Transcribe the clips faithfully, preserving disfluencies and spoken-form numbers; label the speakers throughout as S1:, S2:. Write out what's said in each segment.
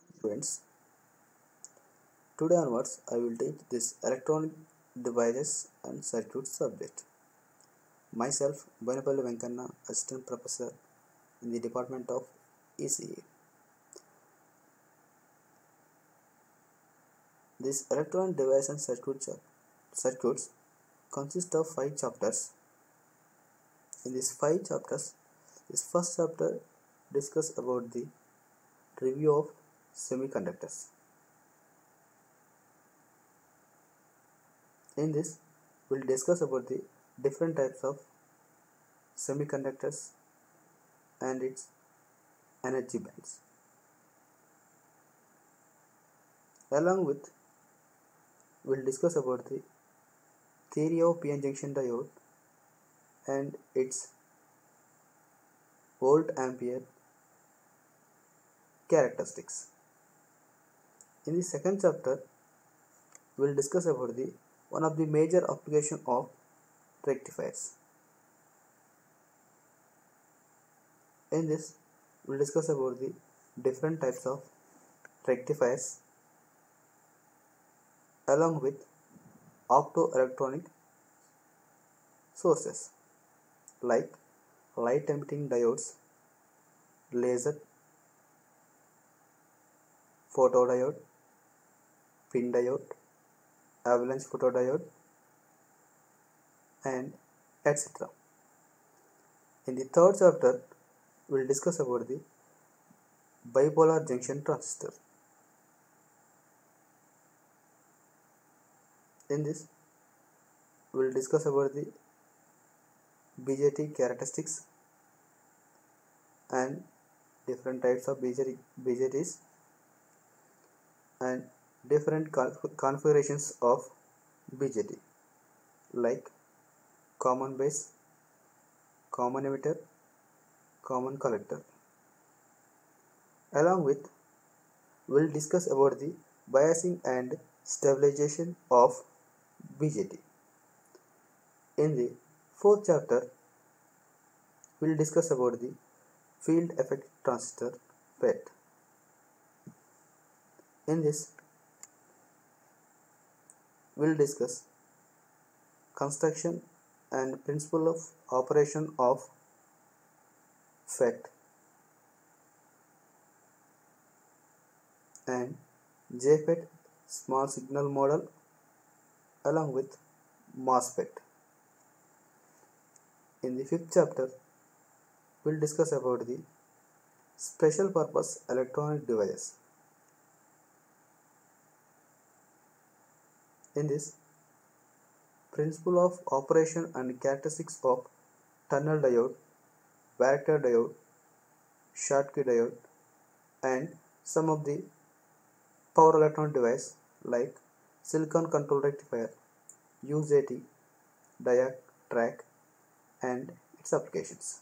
S1: Students, today onwards I will teach this electronic devices and circuits subject. Myself, Boinapalli Venkanna, Assistant Professor in the Department of E C E. This electronic device and circuit circuits consist of five chapters. In these five chapters, this first chapter discusses about the review of semiconductors. In this, we will discuss about the different types of semiconductors and its energy bands. Along with, we will discuss about the theory of P N junction diode and its volt ampere characteristics. In the second chapter, we will discuss about the one of the major application of rectifiers. In this, we will discuss about the different types of rectifiers along with optoelectronic sources like light emitting diodes, laser, photodiode, pin diode, avalanche photodiode, and et cetera. In the third chapter, we will discuss about the bipolar junction transistor. In this, we will discuss about the B J T characteristics and different types of B J Ts and different configurations of B J T like common base, common emitter, common collector. Along with, we will discuss about the biasing and stabilization of B J T. In the fourth chapter, we will discuss about the field effect transistor F E T. In this, we will discuss construction and principle of operation of F E T and J F E T small signal model along with MOSFET. In the fifth chapter, we will discuss about the special purpose electronic devices. In this, principle of operation and characteristics of tunnel diode, varactor diode, Schottky diode, and some of the power electronic device like silicon control rectifier, U J T, diac, track, and its applications.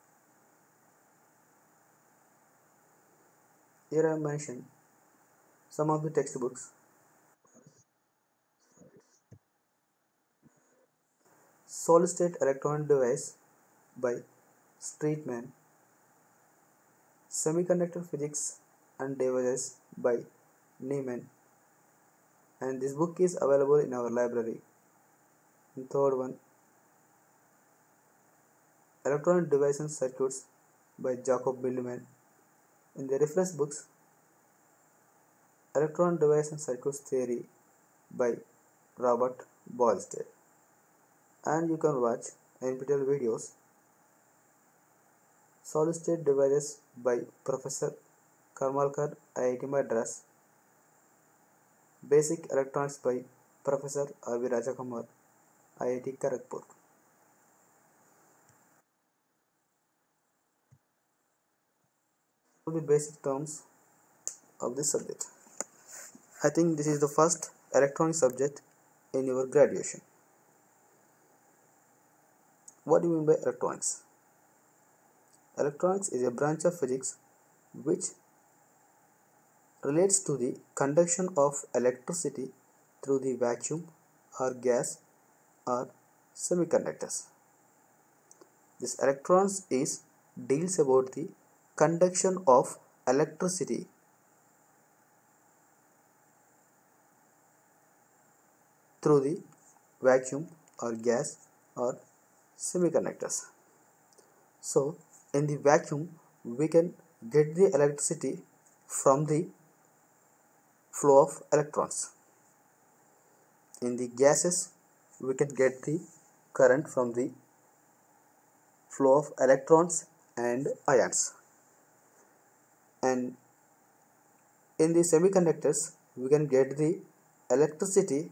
S1: Here I have mentioned some of the textbooks. Solid state electronic device by Streetman, Semiconductor Physics and Devices by Neiman, and this book is available in our library. And third one, Electronic Devices and Circuits by Jacob Milliman. In the reference books, Electronic Device and Circuits Theory by Robert Boylston. And you can watch N P T E L videos. Solid State Devices by Professor Karmalkar, I I T Madras. Basic Electronics by Professor Avi Rajakumar, I I T Kharagpur. The basic terms of this subject. I think this is the first electronic subject in your graduation. What do you mean by electronics? Electronics is a branch of physics which relates to the conduction of electricity through the vacuum or gas or semiconductors. This electrons is deals about the conduction of electricity through the vacuum or gas or semiconductors. So in the vacuum we can get the electricity from the flow of electrons. In the gases we can get the current from the flow of electrons and ions. And in the semiconductors we can get the electricity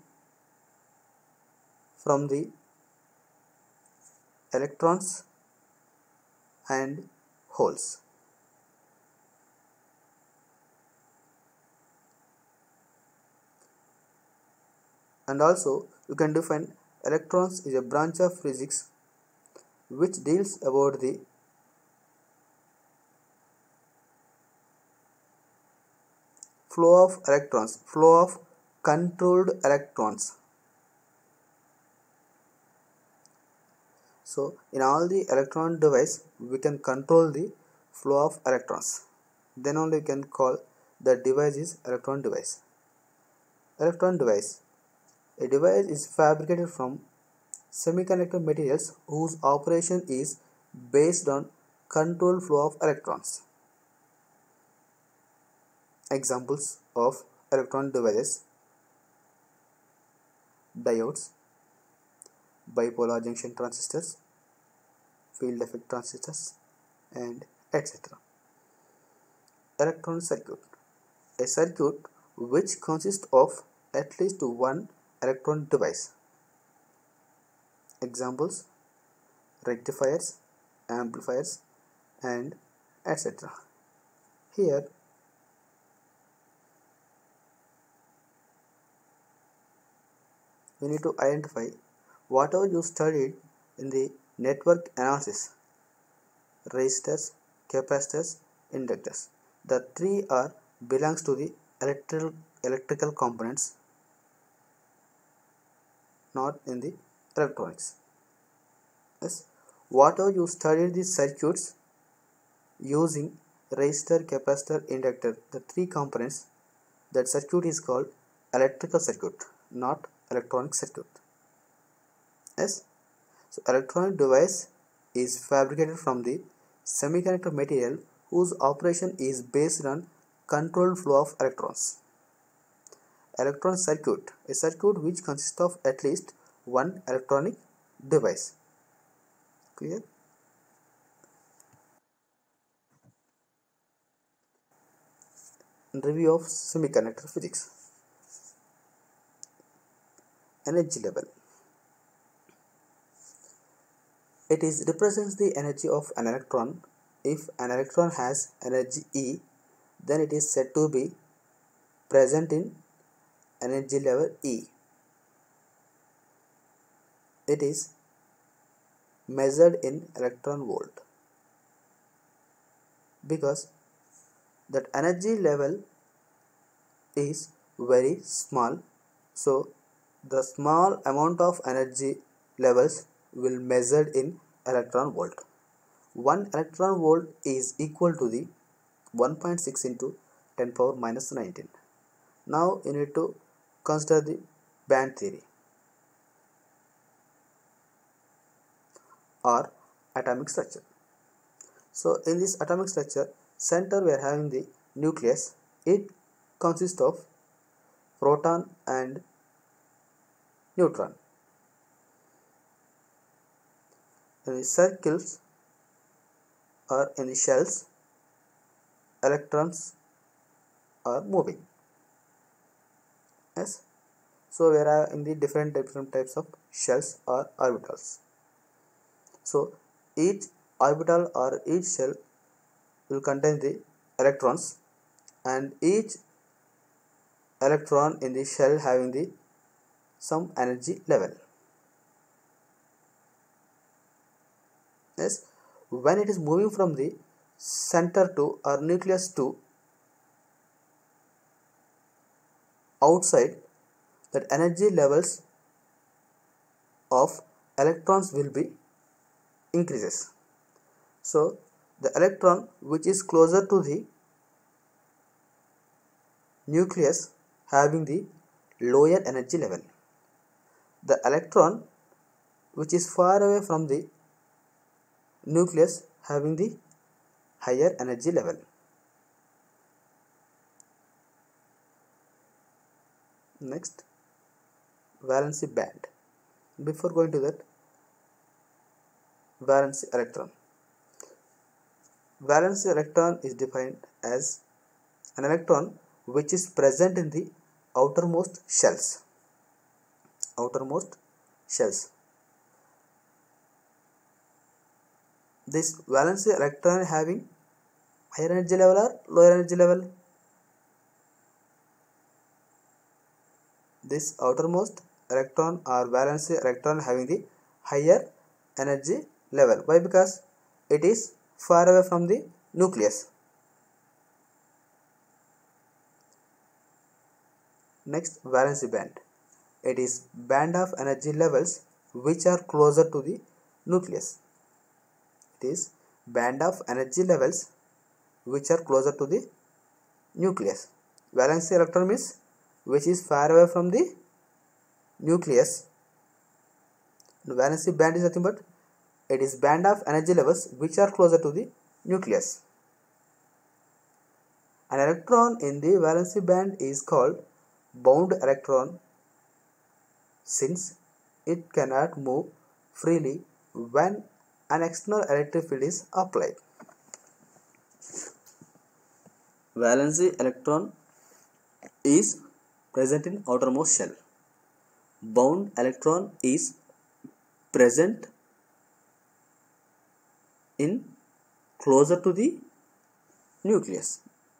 S1: from the electrons and holes. And also you can define electrons is a branch of physics which deals about the flow of electrons, flow of controlled electrons. So in all the electron device we can control the flow of electrons. Then only we can call the device is electron device. Electron device. A device is fabricated from semiconductor materials whose operation is based on controlled flow of electrons. Examples of electron devices: diodes, bipolar junction transistors, field effect transistors, and et cetera. Electron circuit. A circuit which consists of at least one electron device. Examples: rectifiers, amplifiers, and et cetera. Here we need to identify whatever you studied in the network analysis: resistors, capacitors, inductors. The three are belongs to the electrical electrical components, not in the electronics. Yes, whatever you studied the circuits using resistor, capacitor, inductor, the three components, that circuit is called electrical circuit, not electronic circuit. Yes, so electronic device is fabricated from the semiconductor material whose operation is based on controlled flow of electrons. Electron circuit, a circuit which consists of at least one electronic device. Clear? Review of semiconductor physics. Energy level. It is represents the energy of an electron. If an electron has energy E, then it is said to be present in energy level E. It is measured in electron volt, because that energy level is very small, so the small amount of energy levels will measured in electron volt. One electron volt is equal to the one point six into ten power minus nineteen. Now you need to consider the band theory or atomic structure. So in this atomic structure, center we are having the nucleus. It consists of proton and neutron. In the circles or in the shells, electrons are moving. Yes, so we are in the different different types of shells or orbitals. So each orbital or each shell will contain the electrons, and each electron in the shell having the some energy level. Yes, when it is moving from the center to or nucleus to outside, that energy levels of electrons will be increases. So the electron which is closer to the nucleus having the lower energy level. the electron which is far away from the nucleus having the higher energy level. Next, valency band. Before going to that, valency electron. Valency electron is defined as an electron which is present in the outermost shells. Outermost shells. This valency electron having higher energy level or lower energy level? This outermost electron or valency electron having the higher energy level. Why? Because it is far away from the nucleus. Next, valency band. It is band of energy levels which are closer to the nucleus. It is band of energy levels which are closer to the nucleus. Valency electron means which is far away from the nucleus. The valency band is nothing but it is band of energy levels which are closer to the nucleus. An electron in the valency band is called bound electron since it cannot move freely when an external electric field is applied. Valency electron is present in outermost shell. Bound electron is present in closer to the nucleus.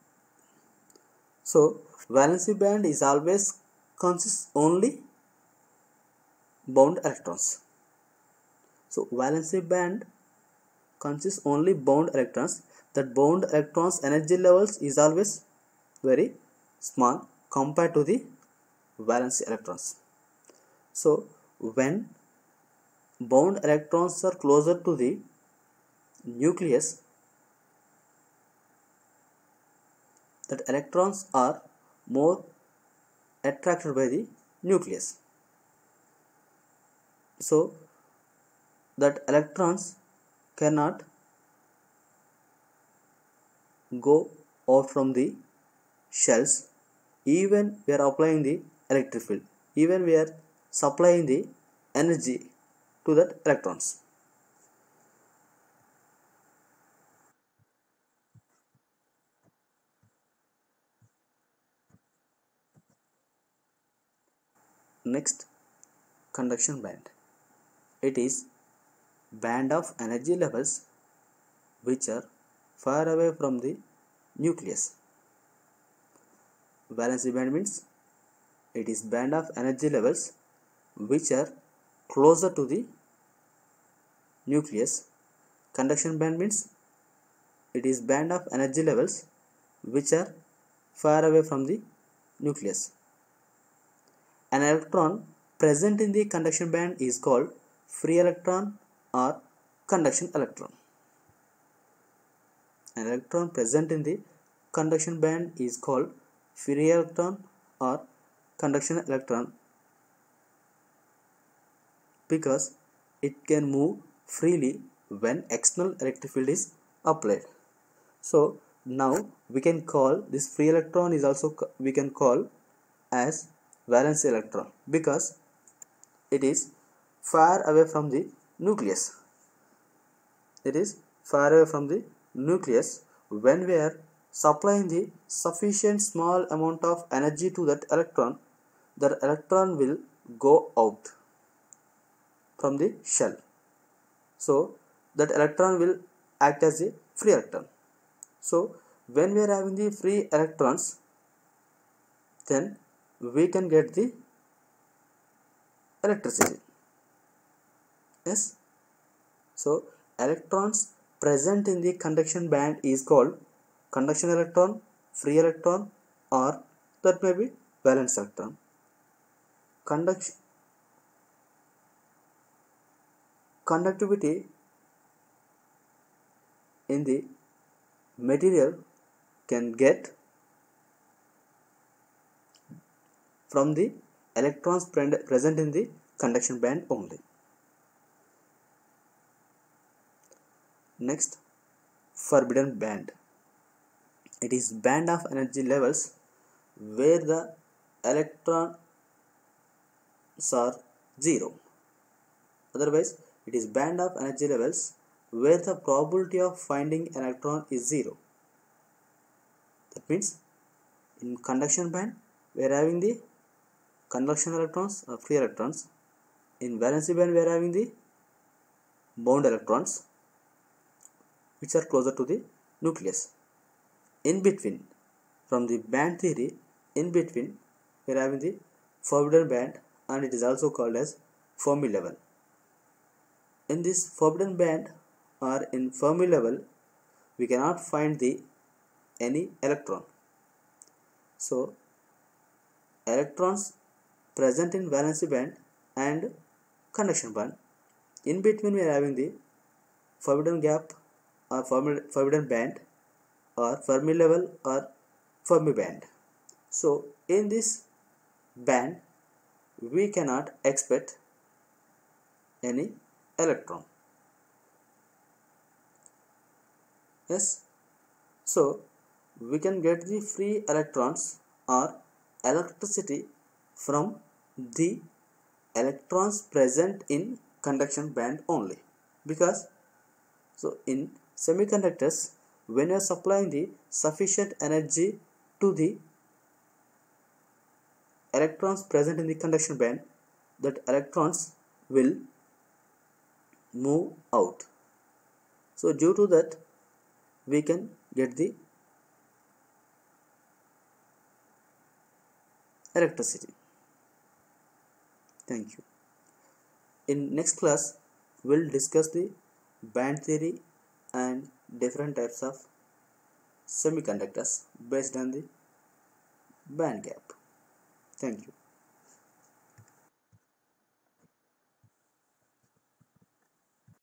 S1: So valency band is always consists only bound electrons. So valency band consists only bound electrons. That bound electrons energy levels is always very small compared to the valency electrons. So when bound electrons are closer to the nucleus, that electrons are more attracted by the nucleus. So that electrons cannot go out from the shells even we are applying the electric field, even we are supplying the energy to that electrons. Next, conduction band. It is band of energy levels which are far away from the nucleus. Valency band means it is band of energy levels which are closer to the nucleus. Conduction band means it is band of energy levels which are far away from the nucleus. An electron present in the conduction band is called free electron or conduction electron. An electron present in the conduction band is called free electron or conduction electron because it can move freely when external electric field is applied. So now we can call this free electron is also we can call as valence electron because it is far away from the nucleus. It is far away from the nucleus. When we are supplying the sufficient small amount of energy to that electron, the electron will go out from the shell. So that electron will act as a free electron. So when we are having the free electrons, then we can get the electricity. Yes. So electrons present in the conduction band is called conduction electron, free electron, or that may be valence electron. Conduction conductivity in the material can get from the electrons present in the conduction band only. Next, forbidden band. It is band of energy levels where the electrons are zero. Otherwise, it is band of energy levels where the probability of finding an electron is zero. That means in conduction band we are having the conduction electrons or free electrons. In valency band we are having the bound electrons which are closer to the nucleus. In between, from the band theory, in between we are having the forbidden band, and it is also called as Fermi level. In this forbidden band or in Fermi level, we cannot find the any electron. So electrons present in valency band and conduction band. In between we are having the forbidden gap or forbidden band or Fermi level or Fermi band. So in this band we cannot expect any electron. Yes, so we can get the free electrons or electricity from the electrons present in conduction band only, because so in semiconductors, when you are supplying the sufficient energy to the electrons present in the conduction band, that electrons will move out. So due to that we can get the electricity. Thank you. In next class we'll discuss the band theory and different types of semiconductors based on the band gap. Thank you.